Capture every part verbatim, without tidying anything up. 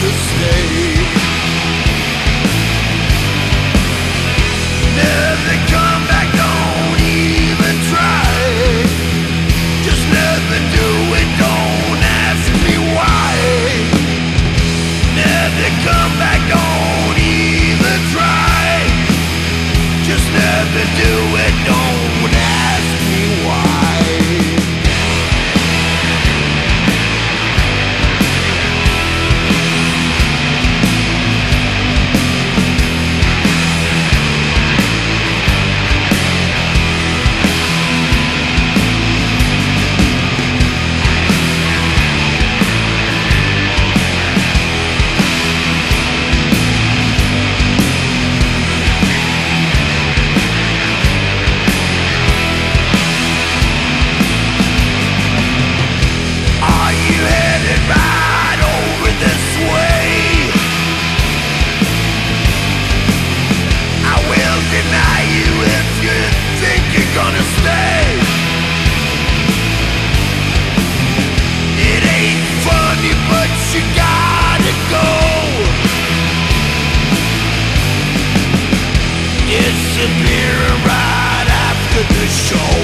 to stay. Never come back, don't even try. Just never do it, don't ask me why. Never come back, don't even try. Just never do it, don't ask me why. Gonna stay. It ain't funny, but you gotta go. Disappear right after the show.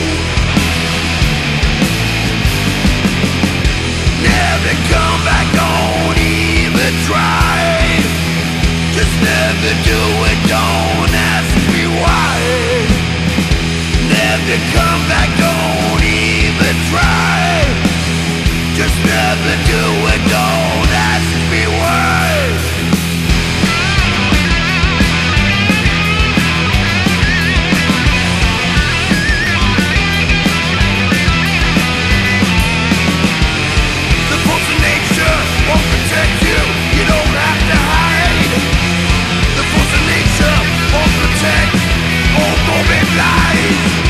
Never come back, don't even try. Just never do it, don't ask me why. Never come back, don't even try. Just never do it, don't ask me why. The force of nature won't protect you, you don't have to hide. The force of nature won't protect, won't go be blind.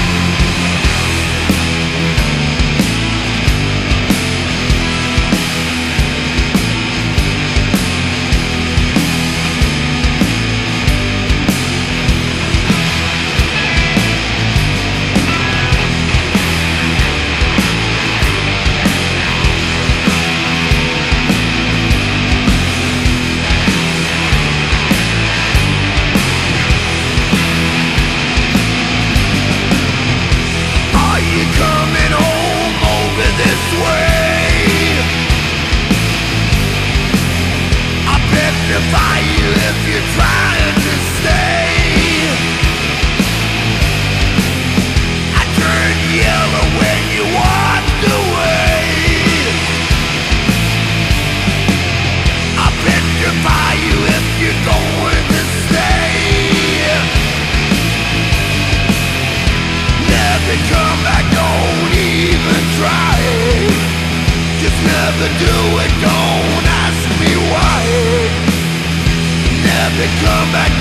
Defy you if you're trying to stay. I turned yellow when you walked away. I petrify you if you're going to stay. Never come back, don't even try. Just never do it, don't ask me why. Never come back.